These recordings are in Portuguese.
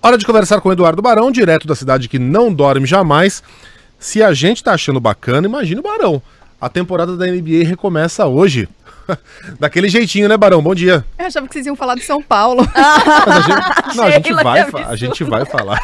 Hora de conversar com o Eduardo Barão, direto da cidade que não dorme jamais. Se a gente tá achando bacana, imagina o Barão. A temporada da NBA recomeça hoje. Daquele jeitinho, né, Barão? Bom dia. Eu achava que vocês iam falar de São Paulo. A gente vai falar.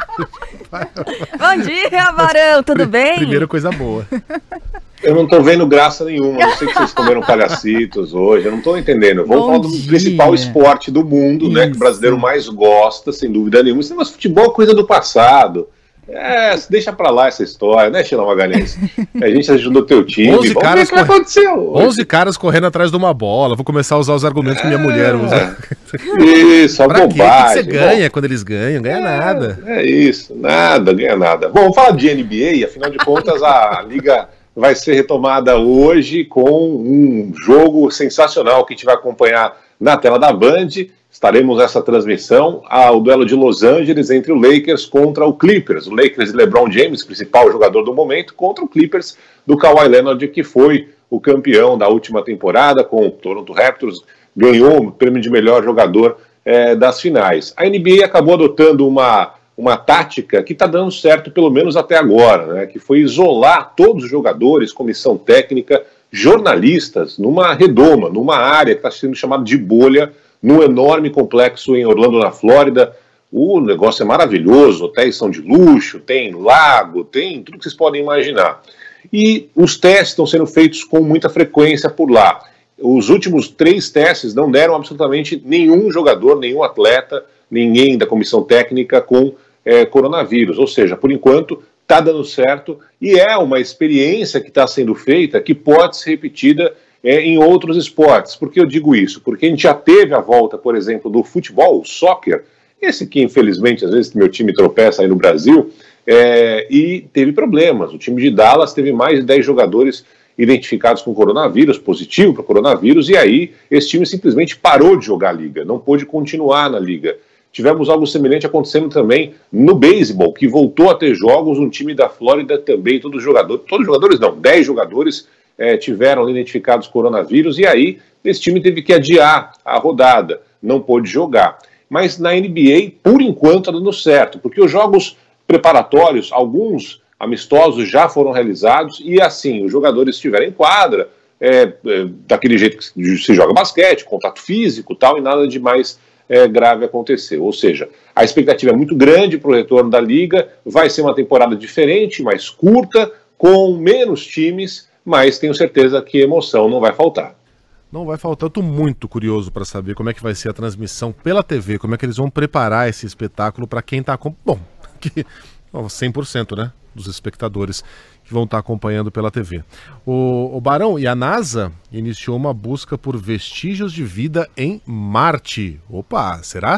Bom dia, Barão, tudo bem? Primeira coisa boa. Eu não tô vendo graça nenhuma. Eu sei que vocês comeram palhacitos hoje. Eu não tô entendendo. Vamos falar do principal esporte do mundo, né? Que o brasileiro mais gosta, sem dúvida nenhuma. Esse negócio de futebol é coisa do passado. Deixa pra lá essa história, né, Sheila Magalhães? A gente ajudou teu time. 11 caras, aconteceu 11 caras correndo atrás de uma bola. Vou começar a usar os argumentos que minha mulher usa. Isso, a bobagem. O que você ganha quando eles ganham? Ganha nada. É isso, nada, ganha nada. Bom, vamos falar de NBA, afinal de contas a liga vai ser retomada hoje com um jogo sensacional que a gente vai acompanhar na tela da Band. Estaremos nessa transmissão ao duelo de Los Angeles entre o Lakers contra o Clippers. O Lakers de LeBron James, principal jogador do momento, contra o Clippers do Kawhi Leonard, que foi o campeão da última temporada com o Toronto Raptors, ganhou o prêmio de melhor jogador das finais. A NBA acabou adotando uma tática que está dando certo, pelo menos até agora, né, que foi isolar todos os jogadores, comissão técnica, jornalistas, numa redoma, numa área que está sendo chamada de bolha, num enorme complexo em Orlando, na Flórida. O negócio é maravilhoso, hotéis são de luxo, tem lago, tem tudo que vocês podem imaginar. E os testes estão sendo feitos com muita frequência por lá. Os últimos 3 testes não deram absolutamente nenhum jogador, nenhum atleta, ninguém da comissão técnica com coronavírus. Ou seja, por enquanto está dando certo e é uma experiência que está sendo feita que pode ser repetida em outros esportes. Por que eu digo isso? Porque a gente já teve a volta, por exemplo, do futebol, o soccer, esse que infelizmente às vezes meu time tropeça aí no Brasil, e teve problemas. O time de Dallas teve mais de 10 jogadores identificados com coronavírus, positivo para o coronavírus, e aí esse time simplesmente parou de jogar a liga, não pôde continuar na liga. Tivemos algo semelhante acontecendo também no beisebol, que voltou a ter jogos, um time da Flórida também, todos os jogadores não, 10 jogadores tiveram identificados coronavírus, e aí esse time teve que adiar a rodada, não pôde jogar. Mas na NBA, por enquanto, está dando certo, porque os jogos preparatórios, alguns amistosos já foram realizados, e assim, os jogadores estiveram em quadra, daquele jeito que se joga basquete, contato físico e tal, e nada de mais grave aconteceu. Ou seja, a expectativa é muito grande para o retorno da liga, vai ser uma temporada diferente, mais curta, com menos times, mas tenho certeza que emoção não vai faltar. Não vai faltar. Eu estou muito curioso para saber como é que vai ser a transmissão pela TV, como é que eles vão preparar esse espetáculo para quem está... Bom, 100%, né, dos espectadores que vão estar acompanhando pela TV. O Barão, e a NASA iniciou uma busca por vestígios de vida em Marte. Opa, será?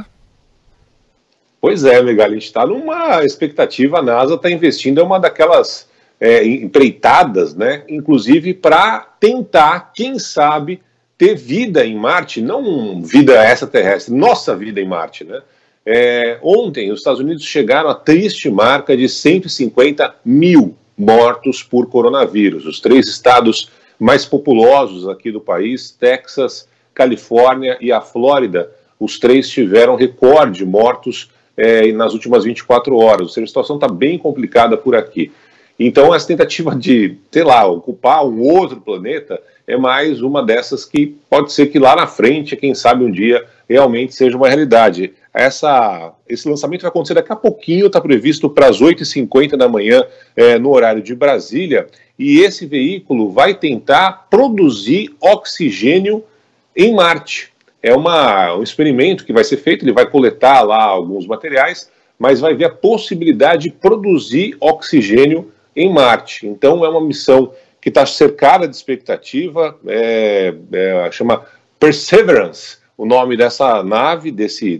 Pois é, legal, a gente está numa expectativa, a NASA está investindo, é uma daquelas empreitadas, né, inclusive para tentar, quem sabe, ter vida em Marte, não vida extraterrestre, nossa vida em Marte, né? Ontem, os Estados Unidos chegaram à triste marca de 150 mil mortos por coronavírus. Os 3 estados mais populosos aqui do país, Texas, Califórnia e a Flórida, os 3 tiveram recorde de mortos nas últimas 24 horas. Ou seja, a situação está bem complicada por aqui. Então, essa tentativa de, sei lá, ocupar um outro planeta é mais uma dessas que pode ser que lá na frente, quem sabe um dia, realmente seja uma realidade. Esse lançamento vai acontecer daqui a pouquinho, está previsto para as 8h50 da manhã, no horário de Brasília, e esse veículo vai tentar produzir oxigênio em Marte. É um experimento que vai ser feito, ele vai coletar lá alguns materiais, mas vai ver a possibilidade de produzir oxigênio em Marte. Então é uma missão que está cercada de expectativa, chama Perseverance, o nome dessa nave, desse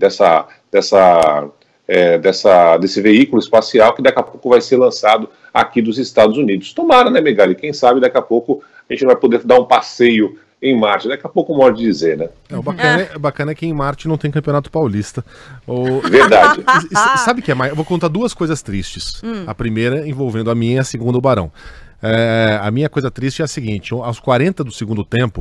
veículo espacial que daqui a pouco vai ser lançado aqui dos Estados Unidos. Tomara, né, Megali? Quem sabe daqui a pouco a gente vai poder dar um passeio em Marte. Daqui a pouco eu modo de dizer, né? O bacana é que em Marte não tem campeonato paulista. Verdade. Sabe o que é mais? Eu vou contar 2 coisas tristes. A primeira envolvendo a minha e a segunda o Barão. A minha coisa triste é a seguinte: aos 40 do segundo tempo,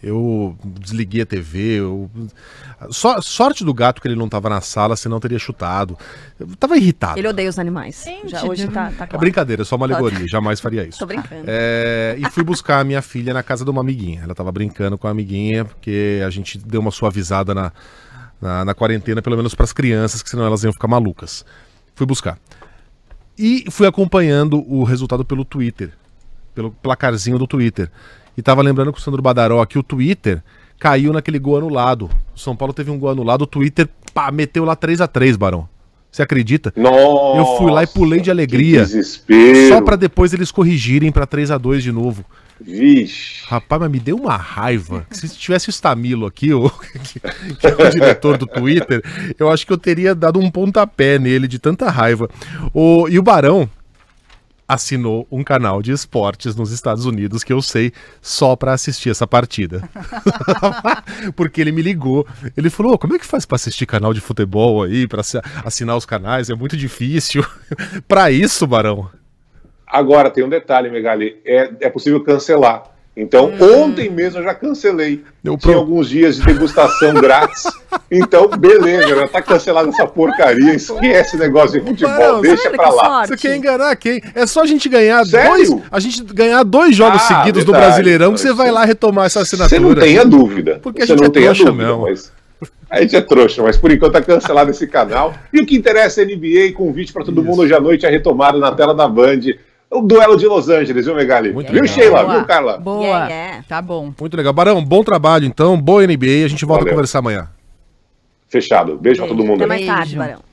Eu desliguei a TV. Sorte do gato que ele não tava na sala, senão teria chutado. Eu tava irritado. Ele odeia os animais. Já hoje tá É claro. brincadeira, é só uma alegoria. Jamais faria isso. Tô brincando. E fui buscar a minha filha na casa de uma amiguinha. Ela tava brincando com a amiguinha, porque a gente deu uma suavizada na quarentena, pelo menos pras crianças, que senão elas iam ficar malucas. Fui buscar. E fui acompanhando o resultado pelo Twitter, pelo placarzinho do Twitter. E tava lembrando com o Sandro Badaró aqui, o Twitter caiu naquele gol anulado. O São Paulo teve um gol anulado, o Twitter meteu lá 3-3, Barão. Você acredita? Nossa, eu fui lá e pulei de alegria. Que desespero. Só pra depois eles corrigirem pra 3-2 de novo. Vixe. Rapaz, mas me deu uma raiva. Se tivesse o Stamilo aqui, que é o diretor do Twitter, eu acho que eu teria dado um pontapé nele de tanta raiva. E o Barão assinou um canal de esportes nos Estados Unidos que eu sei só pra assistir essa partida. Porque ele me ligou. Ele falou, como é que faz pra assistir canal de futebol aí, pra assinar os canais? É muito difícil. Pra isso, Barão. Agora, tem um detalhe, Megali, é possível cancelar. Então, ontem mesmo eu já cancelei. Tinha alguns dias de degustação grátis. Então, beleza, já tá cancelada essa porcaria. Esquece esse negócio de futebol, deixa pra lá. Você quer enganar quem? É só a gente ganhar dois jogos seguidos do verdade, Brasileirão que você vai lá retomar essa assinatura. Você não tenha dúvida. Porque você a gente não tenha trouxa dúvida, mesmo. mas a gente é trouxa, mas por enquanto tá cancelado esse canal. E o que interessa é NBA, convite pra todo mundo hoje à noite, a retomada na tela da Band. O duelo de Los Angeles, viu, Megali? Muito viu, legal. Sheila? Boa. Viu, Carla? Boa. Yeah. Tá bom. Muito legal. Barão, bom trabalho então, boa NBA, a gente volta a conversar amanhã. Fechado. Beijo pra todo mundo Até aí. mais tarde, Beijo. Barão.